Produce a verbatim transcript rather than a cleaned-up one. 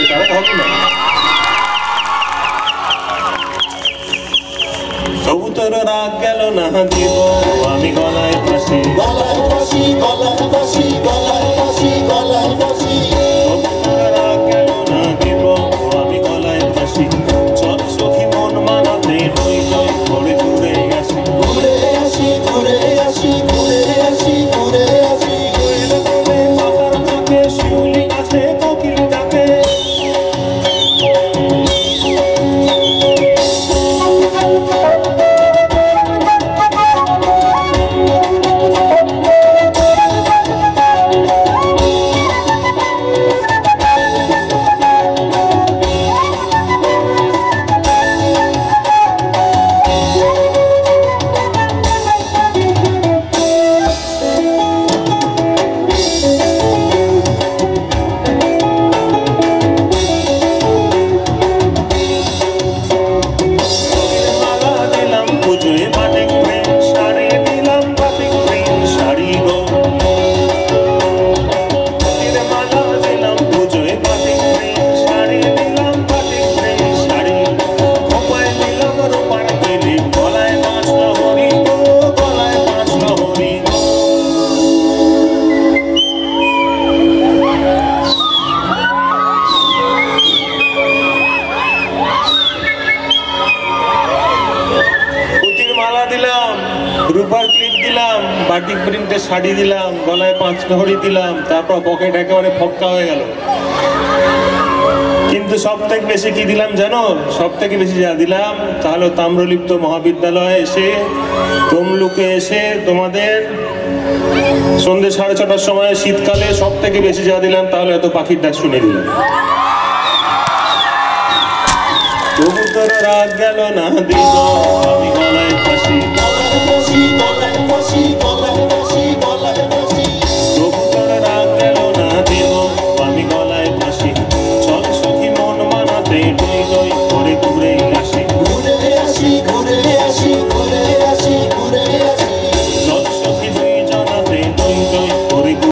তারা হবে না। তবু তোর রাগ গেল না দিব আমি গলায় ফাঁসি, গলায় ফাঁসি, গলায় ফাঁসি, গলায় ফাঁসি, গলায় ফাঁসি। তবু তোর রাগ গেল না দিব আমি গলায় ফাঁসি। চল সখী মন মানাতে নই নই করে ঘুরে আসি, ঘুরে আসি, ঘুরে আসি, ঘুরে আসি, ঘুরে আসি। পাতার ফাঁকে শিউলি গাছে কোকিল ডাকে, রূপার ক্লিপ দিলাম, বাটিক প্রিন্টের শাড়ি দিলাম, গলায় পাঁচ নহরি দিলাম, তারপর পকেট একেবারে ফক্কা হয়ে গেল। কিন্তু সব থেকে বেশি কি দিলাম জানো? সব থেকে বেশি যা দিলাম তাহলে তাম্রলিপ্ত মহাবিদ্যালয়ে এসে তমলুকে এসে তোমাদের সন্ধ্যে সাড়ে ছটার সময় শীতকালে সব থেকে বেশি যা দিলাম তাহলে এত পাখির ডাক শুনে দিলাম। তবু তোর রাগ গেল না দিব আমি